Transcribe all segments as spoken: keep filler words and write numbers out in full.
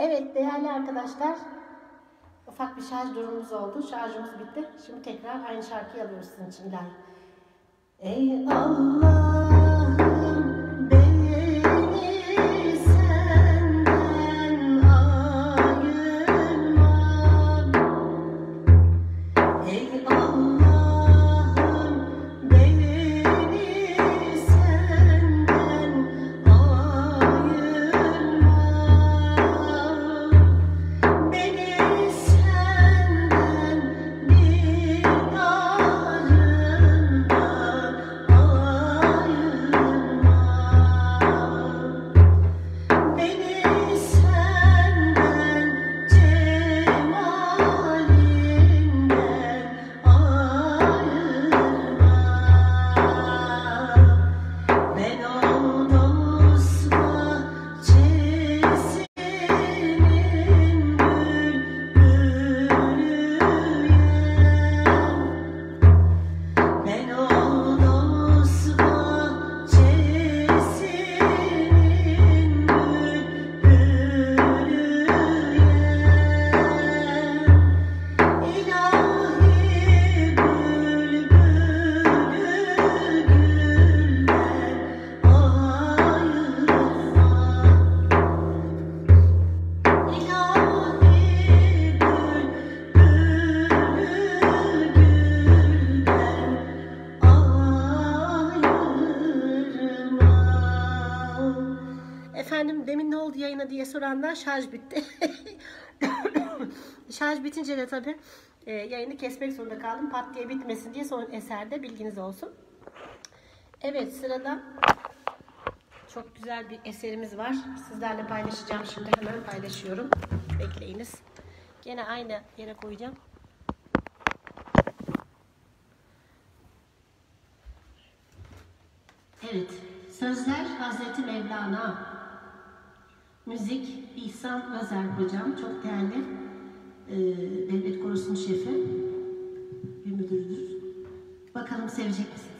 Evet değerli arkadaşlar, ufak bir şarj durumumuz oldu. Şarjımız bitti. Şimdi tekrar aynı şarkıyı alıyoruz sizin için İlahi. Ey Allah'ım beni senden ayırma. Ey Allah'ım beni senden ayırma. Beni senden bir darından ayırma. Beni senden cemalinden ayırma. Ben oldum usma çesinin bülbülüyem. Ben oldum usma çesinin bülbülüyem. İlahi bülbülü gülden ayırma. İlahi bülbülü gülden ayırma. Efendim demin ne oldu yayına diye soranlar, şarj bitti. Şarj bitince de tabii e, yayını kesmek zorunda kaldım. Pat diye bitmesin diye son eserde bilginiz olsun. Evet sırada çok güzel bir eserimiz var. Sizlerle paylaşacağım şimdi. Hemen paylaşıyorum. Bekleyiniz. Gene aynı yere koyacağım. Evet. Sözler Hazreti Mevlana. Müzik İhsan Özer hocam. Çok değerli e, devlet korosunun şefi. Bir müdürüdür. Bakalım sevecek misiniz?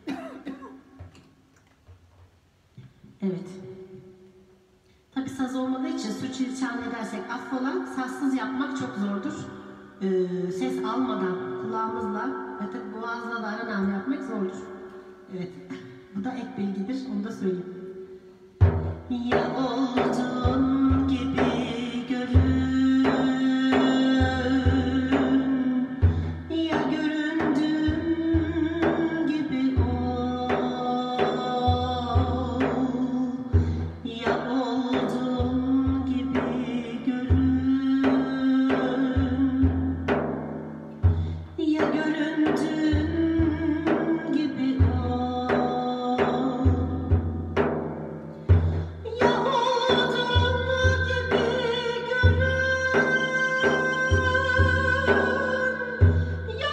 Evet. Tabi saz olmadığı için sürçülisan edersek affola, sazsız yapmak çok zordur. Ee, ses almadan kulağımızla ve tabi boğazla da aranam yapmak zordur. Evet. Bu da ek bilgidir. Onu da söyleyeyim. Ya olduğun gibi görün, ya göründüğün gibi ol. Ya olduğun gibi görün, ya göründüğün gibi ol. Ya olduğun gibi görün, ya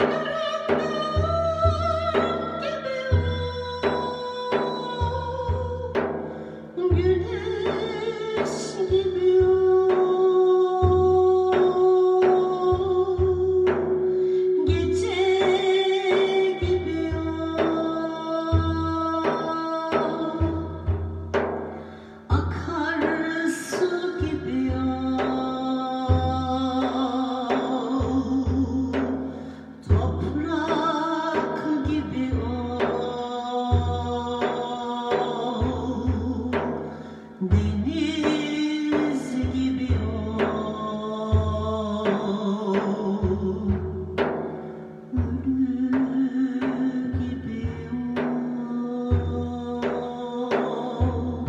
göründüğün gibi ol. Güneş gibi ol, gece gibi ol, akarsu gibi ol, toprak gibi ol, deniz gibi ol, ölü gibi ol.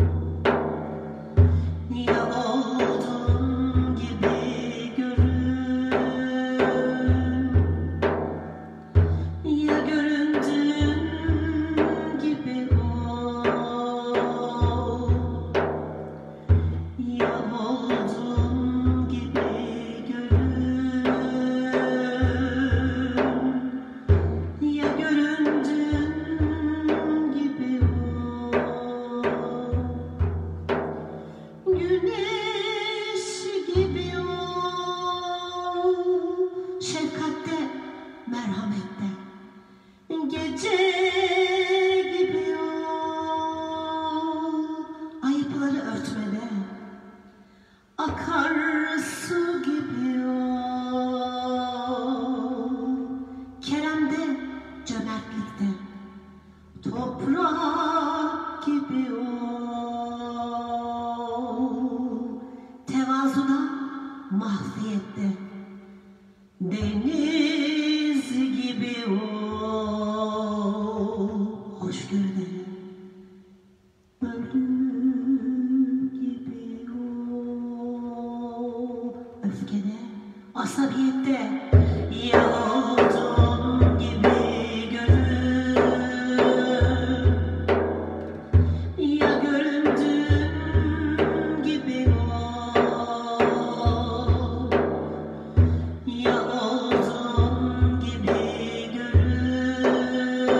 Ya olduğun gibi görün, ya göründüğün gibi ol. Ya olduğun gibi görün, ya göründüğün gibi ol. Güneş gibi ol, şefkatte, merhamette. Gece gibi ol, ayıpları örtmede. Akar afiyette. Deniz gibi ol, hoşgörüde. Bülbül gibi ol, öfkede, asabiyette. Yağdığım gibi görün, ya göründüğüm gibi ol, ya olduğum gibi görün,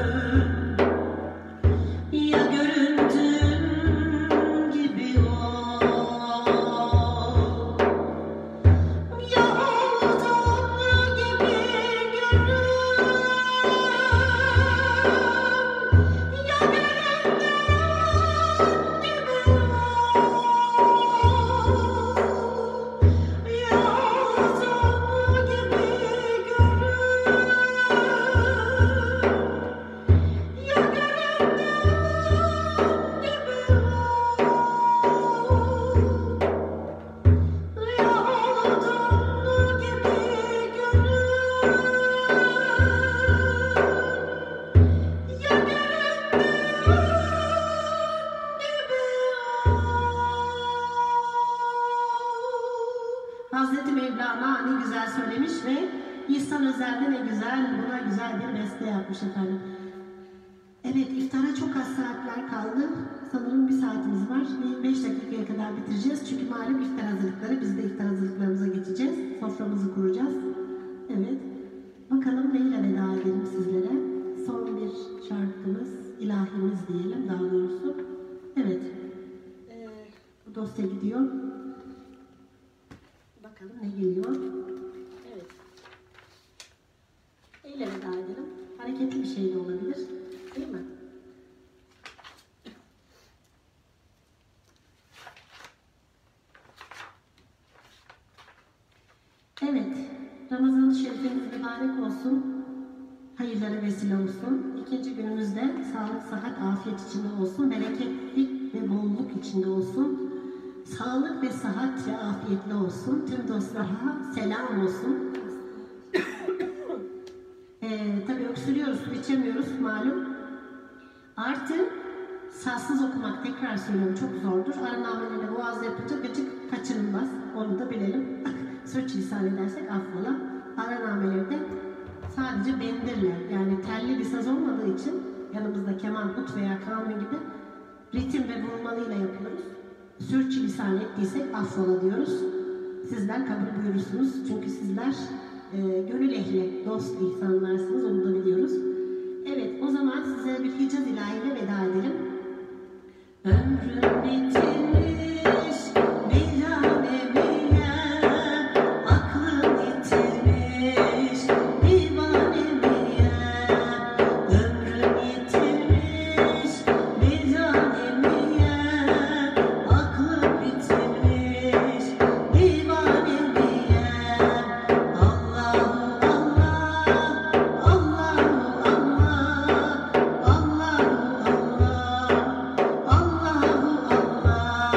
ya göründüğüm gibi ol, ya olduğum gibi Hazreti Mevlana ne güzel söylemiş ve İhsan Özel'de ne güzel, buna güzel bir beste yapmış efendim. Evet, iftara çok az saatler kaldı. Sanırım bir saatimiz var. beş dakikaya kadar bitireceğiz. Çünkü malum iftar hazırlıkları, biz de iftar hazırlıklarımıza geçeceğiz. Soframızı kuracağız. Evet. Bakalım neyle veda edelim sizlere. Son bir şarkımız, ilahimiz diyelim daha doğrusu. Evet. Ee, bu dosya gidiyor. Bakalım ne geliyor. Evet. Neyle veda edelim? Hareketli bir şey de olabilir. Değil mi? Evet. Ramazan-ı Şerif'iniz mübarek olsun. Hayırlara vesile olsun. İkinci günümüzde sağlık, sıhhat, afiyet içinde olsun. Bereketlik ve bolluk içinde olsun. Sağlık ve sıhhat ve afiyetli olsun. Tüm dostlara selam olsun. ee, tabii öksürüyoruz, su içemiyoruz malum. Artı sazsız okumak, tekrar söylüyorum, çok zordur. Aranamelerle boğaz yapınca gıcık kaçınılmaz. Onu da bilelim. Sürçülisan edersek affola. Aranamelerde sadece bendirle, yani telli bir saz olmadığı için yanımızda keman, ut veya kanun gibi ritim ve vurmalıyla yapıyoruz. Sürçülisan ettiysek affola diyoruz. Sizler kabul buyurursunuz. Çünkü sizler e, gönül ehli, dost insanlarsınız, onu da biliyoruz. Evet, o zaman size bir Hicaz ilahiyle veda edelim. Ömrüm bitirmiş, bilane bilen, aklım yitirmiş, divane bilen. Ömrüm yitirmiş, bilane bilen, aklım yitirmiş, divane bilen. Allahu Allah, Allahu Allah, Allahu Allah, Allahu Allah.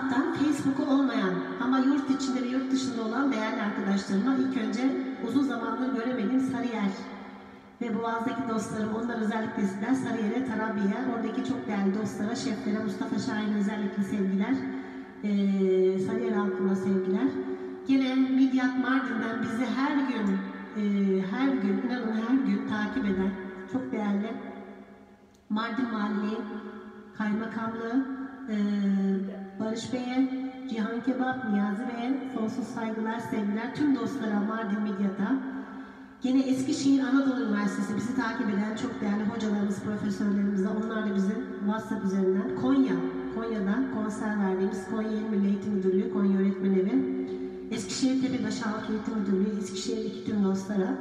WhatsApp'tan, Facebook'u olmayan ama yurt içinde ve yurt dışında olan değerli arkadaşlarıma ilk önce uzun zamandır göremediğim Sarıyer ve Boğaz'daki dostlarım, onlar özellikle sizler Sarıyer'e, Tarabya'ya, oradaki çok değerli dostlara, şeflere, Mustafa Şahin'e özellikle sevgiler, ee, Sarıyer halkına sevgiler. Yine Midyat Mardin'den bizi her gün, e, her gün, inanın her gün takip eden çok değerli Mardin Valiliği, Kaymakamlığı, e, Barış Bey'e, Cihan Kebap, Niyazi Bey'e sonsuz saygılar, sevgiler, tüm dostlara, Mardin Midyat'a. Yine Eskişehir Anadolu Üniversitesi bizi takip eden çok değerli hocalarımız, profesörlerimiz de, onlar da bizi WhatsApp üzerinden, Konya, Konya'da konser verdiğimiz Konya İl Milli Eğitim Müdürlüğü, Konya Öğretmen Evi, Eskişehir Tepebaşı Halk Eğitim Müdürlüğü, Eskişehir'deki tüm dostlara,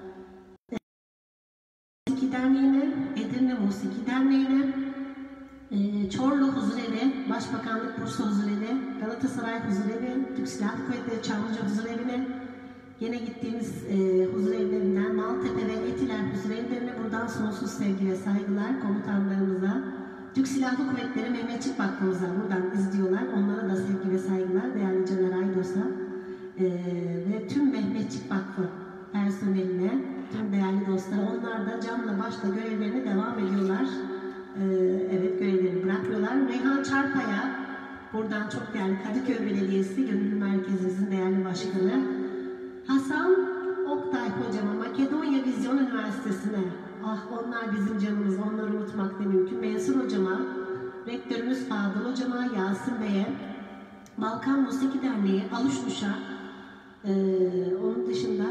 Musiki Derneği'ne, Edirne Musiki Derneği'ne, Çorlu Huzurevi, Başbakanlık Bursa Huzurevi, Galatasaray Huzurevi, Türk Silahlı Kuvvetleri Çamlıca Huzurevi'ne, yine gittiğimiz e, huzurevlerinden Maltepe ve Etiler huzurevlerine buradan sonsuz sevgi ve saygılar komutanlarımıza, Türk Silahlı Kuvvetleri Mehmetçik Vakfımıza buradan izliyorlar. Onlara da sevgi ve saygılar değerli Caner Aydos'a e, ve tüm Mehmetçik Vakfı personeline, tüm değerli dostlara, onlar da canla başla görevlerine devam ediyorlar. E, evet, görevlerini bırakmıyorlar. Reyhan Çarpa'ya buradan çok değerli Kadıköy Belediyesi Gönüllü Merkezimizin değerli başkanı, Hasan Oktay hocama, Makedonya Vizyon Üniversitesi'ne, ah onlar bizim canımız, onları unutmak ne mümkün, Mensur hocama, rektörümüz Fadıl hocama, Yasin Bey'e, Balkan Musiki Derneği, Aluşmuş'a, ee, onun dışında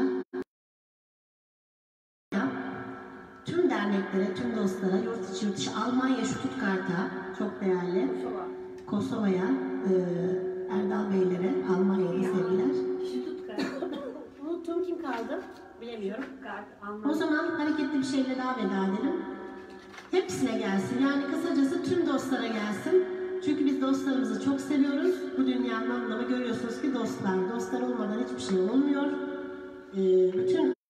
tüm derneklere, tüm dostlara, yurt içi yurt dışı, Almanya Stuttgart'a çok değerli, Kosova'ya, e, Erdal Beylere, Almanya'ya sevgiler. Unuttum, kim kaldı? Bilemiyorum. O zaman hareketli bir şeyle daha veda edelim. Hepsine gelsin. Yani kısacası tüm dostlara gelsin. Çünkü biz dostlarımızı çok seviyoruz. Bu dünyanın anlamı görüyorsunuz ki dostlar. Dostlar olmadan hiçbir şey olmuyor. Ee, bütün